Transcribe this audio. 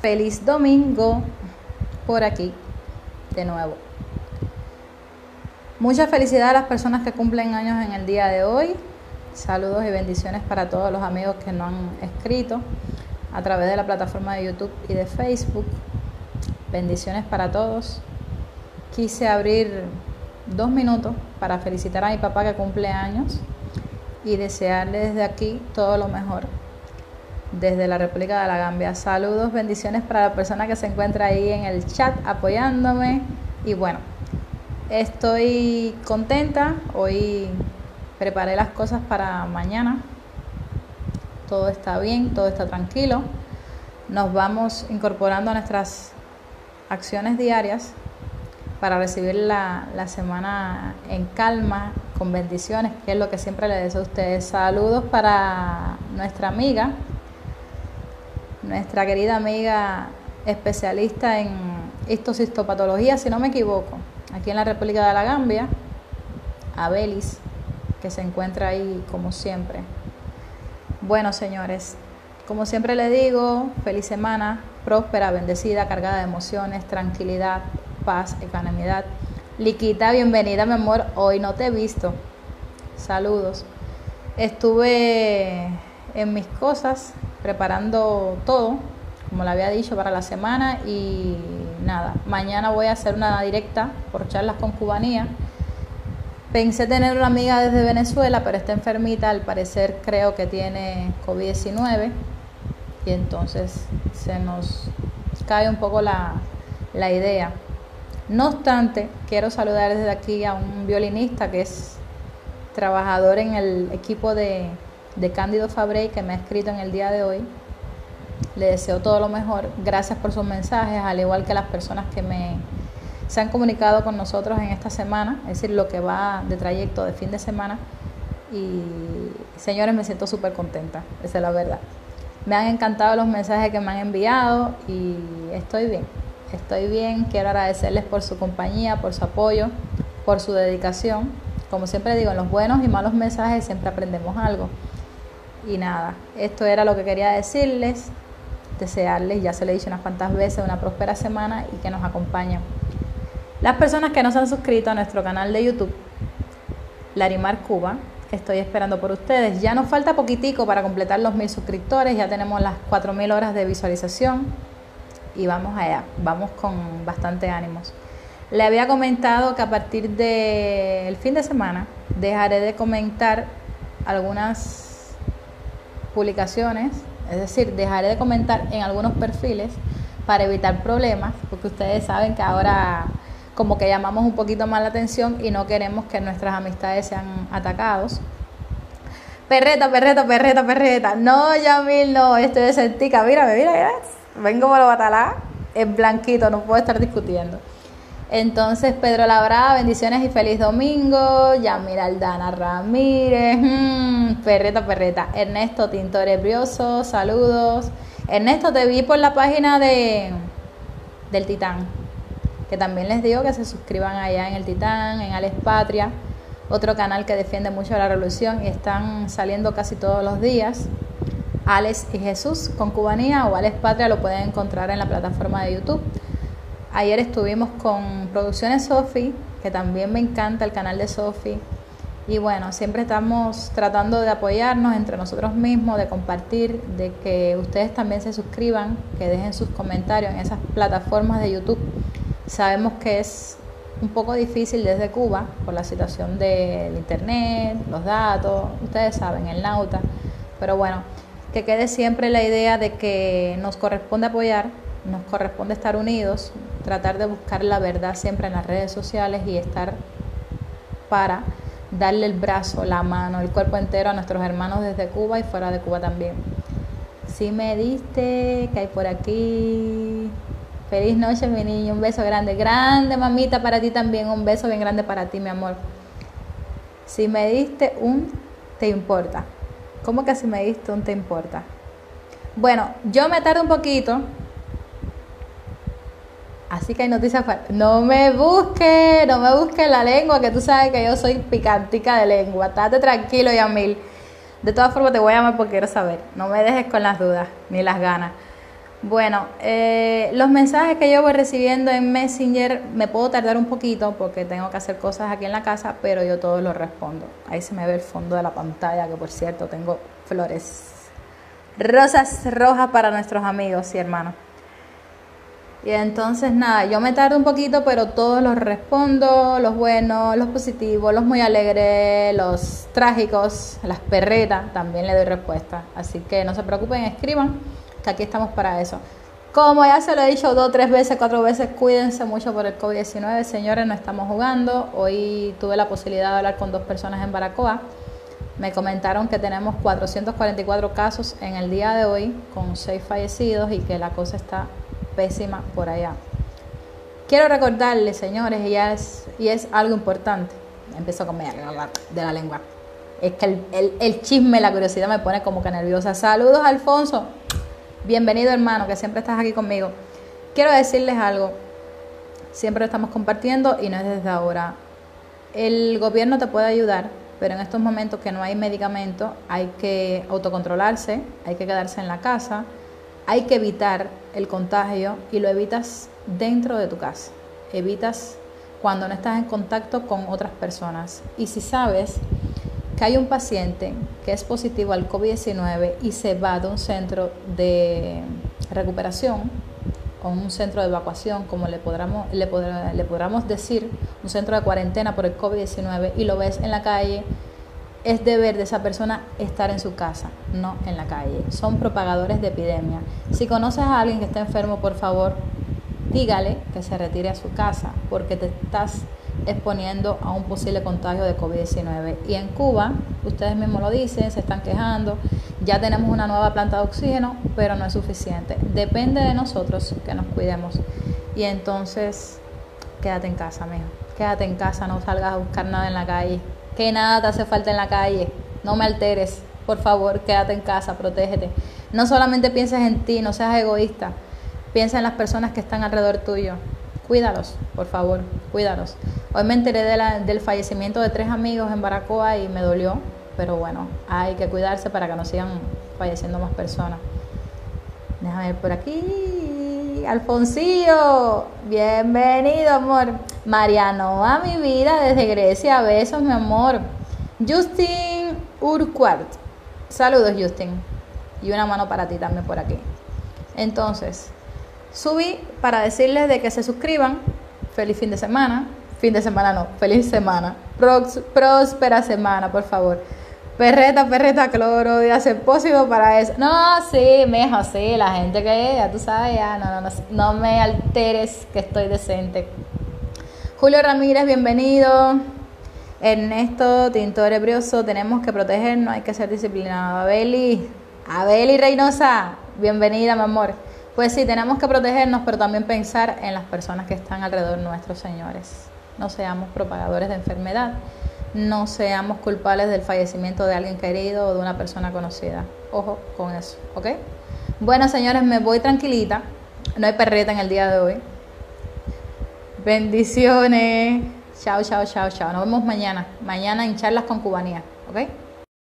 Feliz domingo por aquí de nuevo. Mucha felicidad a las personas que cumplen años en el día de hoy. Saludos y bendiciones para todos los amigos que nos han escrito a través de la plataforma de YouTube y de Facebook. Bendiciones para todos. Quise abrir 2 minutos para felicitar a mi papá que cumple años y desearle desde aquí todo lo mejor desde la República de la Gambia. Saludos, bendiciones para la persona que se encuentra ahí en el chat apoyándome. Y bueno, estoy contenta. Hoy preparé las cosas para mañana. Todo está bien, todo está tranquilo. Nos vamos incorporando a nuestras acciones diarias para recibir la semana en calma, con bendiciones, que es lo que siempre les deseo a ustedes. Saludos para nuestra amiga, nuestra querida amiga especialista en histocistopatología, si no me equivoco, aquí en la República de la Gambia, Abelis, que se encuentra ahí como siempre. Bueno, señores, como siempre les digo, feliz semana, próspera, bendecida, cargada de emociones, tranquilidad, paz, ecuanimidad. Liquita, bienvenida, mi amor, hoy no te he visto. Saludos. Estuve en mis cosas, preparando todo, como le había dicho, para la semana. Y nada, mañana voy a hacer una directa por charlas con Cubanía. Pensé tener una amiga desde Venezuela, pero está enfermita, al parecer creo que tiene COVID-19. Y entonces se nos cae un poco la idea. No obstante, quiero saludar desde aquí a un violinista que es trabajador en el equipo de Cándido Fabrey, que me ha escrito en el día de hoy. Le deseo todo lo mejor. Gracias por sus mensajes, al igual que las personas que se han comunicado con nosotros en esta semana, es decir, lo que va de trayecto de fin de semana. Y señores, me siento súper contenta, esa es la verdad. Me han encantado los mensajes que me han enviado y estoy bien. Quiero agradecerles por su compañía, por su apoyo, por su dedicación. Como siempre digo, en los buenos y malos mensajes siempre aprendemos algo. Y nada, esto era lo que quería decirles, desearles, ya se lo he dicho unas cuantas veces, una próspera semana y que nos acompañen. Las personas que no se han suscrito a nuestro canal de YouTube, Larimar Cuba, estoy esperando por ustedes. Ya nos falta poquitico para completar los 1000 suscriptores, ya tenemos las 4000 horas de visualización y vamos allá, vamos con bastante ánimos. Le había comentado que a partir del fin de semana dejaré de comentar algunas publicaciones, es decir, dejaré de comentar en algunos perfiles para evitar problemas, porque ustedes saben que ahora como que llamamos un poquito más la atención y no queremos que nuestras amistades sean atacados. Perreta. No, Yamil, no, estoy de sentica. Mira, vengo por lo batalá. Es blanquito, no puedo estar discutiendo. Entonces, Pedro Labrada, bendiciones y feliz domingo. Yamil Aldana Ramírez, perreta. Ernesto Tintor Brioso, saludos. Ernesto, te vi por la página del Titán, que también les digo que se suscriban allá en el Titán, en Alex Patria, otro canal que defiende mucho la revolución y están saliendo casi todos los días. Alex y Jesús con Cubanía o Alex Patria lo pueden encontrar en la plataforma de YouTube. Ayer estuvimos con Producciones Sofi, que también me encanta el canal de Sofi. Y bueno, siempre estamos tratando de apoyarnos entre nosotros mismos, de compartir, de que ustedes también se suscriban, que dejen sus comentarios en esas plataformas de YouTube. Sabemos que es un poco difícil desde Cuba por la situación del internet, los datos, ustedes saben, el nauta. Pero bueno, que quede siempre la idea de que nos corresponde apoyar, nos corresponde estar unidos, tratar de buscar la verdad siempre en las redes sociales y estar para darle el brazo, la mano, el cuerpo entero a nuestros hermanos desde Cuba y fuera de Cuba también. Si me diste, que hay por aquí. Feliz noche, mi niño, un beso grande, mamita, para ti también, un beso bien grande para ti, mi amor. Si me diste te importa. ¿Cómo que si me diste te importa? Bueno, yo me tardo un poquito, así que hay noticias para... No me busques la lengua, que tú sabes que yo soy picantica de lengua. Estate tranquilo, Yamil. De todas formas te voy a llamar porque quiero saber. No me dejes con las dudas ni las ganas. Bueno, los mensajes que yo voy recibiendo en Messenger me puedo tardar un poquito porque tengo que hacer cosas aquí en la casa, pero yo todos los respondo. Ahí se me ve el fondo de la pantalla, que por cierto tengo flores, rosas rojas para nuestros amigos y hermanos. Y entonces nada, yo me tardo un poquito, pero todos los respondo, los buenos, los positivos, los muy alegres, los trágicos, las perretas, también le doy respuesta. Así que no se preocupen, escriban, que aquí estamos para eso. Como ya se lo he dicho 2, 3 veces, 4 veces, cuídense mucho por el COVID-19, señores, no estamos jugando. Hoy tuve la posibilidad de hablar con 2 personas en Baracoa. Me comentaron que tenemos 444 casos en el día de hoy, con 6 fallecidos y que la cosa está pésima por allá. Quiero recordarles, señores, y es algo importante. Empiezo con de la lengua. Es que el chisme, la curiosidad me pone como que nerviosa. Saludos, Alfonso. Bienvenido, hermano, que siempre estás aquí conmigo. Quiero decirles algo. Siempre estamos compartiendo y no es desde ahora. El gobierno te puede ayudar, pero en estos momentos que no hay medicamento, hay que autocontrolarse, hay que quedarse en la casa, hay que evitar el contagio y lo evitas dentro de tu casa. Evitas cuando no estás en contacto con otras personas. Y si sabes que hay un paciente que es positivo al COVID-19 y se va de un centro de recuperación o un centro de evacuación, como le podamos decir, un centro de cuarentena por el COVID-19, y lo ves en la calle, es deber de esa persona estar en su casa, no en la calle. Son propagadores de epidemia. Si conoces a alguien que está enfermo, por favor, dígale que se retire a su casa, porque te estás exponiendo a un posible contagio de COVID-19. Y en Cuba, ustedes mismos lo dicen, se están quejando, ya tenemos una nueva planta de oxígeno, pero no es suficiente. Depende de nosotros que nos cuidemos. Y entonces, quédate en casa, mijo. Quédate en casa, no salgas a buscar nada en la calle. Que nada te hace falta en la calle. No me alteres, por favor, quédate en casa, protégete. No solamente pienses en ti, no seas egoísta. Piensa en las personas que están alrededor tuyo. Cuídalos, por favor, cuídalos. Hoy me enteré del fallecimiento de 3 amigos en Baracoa y me dolió, pero bueno, hay que cuidarse para que no sigan falleciendo más personas. Déjame ver por aquí. Alfonsillo, bienvenido, amor. Mariano, a mi vida desde Grecia, besos, mi amor. Justin Urquhart, saludos, Justin. Y una mano para ti también por aquí. Entonces, subí para decirles de que se suscriban. Feliz fin de semana. Fin de semana no, feliz semana. Próspera semana, por favor. Perreta, cloro, de hacer posible para eso. No, sí, mijo, sí, la gente que ya tú sabes, ya, no me alteres, que estoy decente. Julio Ramírez, bienvenido. Ernesto Tintor Brioso, tenemos que protegernos, hay que ser disciplinados. Abeli Reynosa, bienvenida, mi amor. Pues sí, tenemos que protegernos, pero también pensar en las personas que están alrededor nuestros, señores. No seamos propagadores de enfermedad, no seamos culpables del fallecimiento de alguien querido o de una persona conocida. Ojo con eso, ¿ok? Bueno, señores, me voy tranquilita. No hay perreta en el día de hoy. Bendiciones. Chao. Nos vemos mañana. Mañana en Charlas con Cubanía, ¿ok?